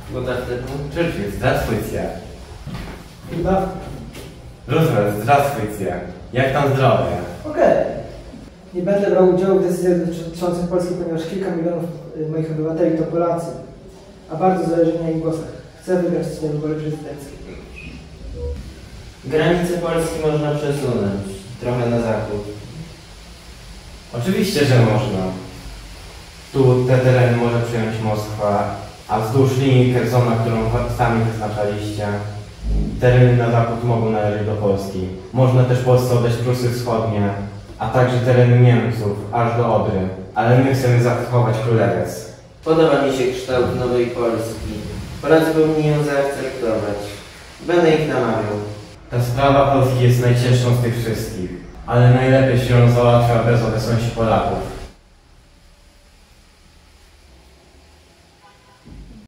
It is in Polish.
Good afternoon. Churchill, здравствуйте. Good afternoon. Roosevelt, zdravstvujcie. Jak tam zdrowie? Okej. Nie będę brał udziału w decyzjach dotyczących Polski, ponieważ kilka milionów moich obywateli to Polacy, a bardzo zależy mi na ich głosach. Chcę wygrać swoje wybory prezydenckie. Granice Polski można przesunąć trochę na zachód. Oczywiście, że można. Tu te tereny może przyjąć Moskwa, a wzdłuż linii Kersona, którą sami wyznaczaliście, tereny na zachód mogą należeć do Polski. Można też Polsce oddać Prusy Wschodnie, a także tereny Niemców, aż do Odry. Ale my chcemy zachować Królewiec. Podoba mi się kształt nowej Polski. Polacy powinni ją zaakceptować. Będę ich namawiał. Ta sprawa Polski jest najcięższą z tych wszystkich, ale najlepiej się ją załatwia bez obecności Polaków.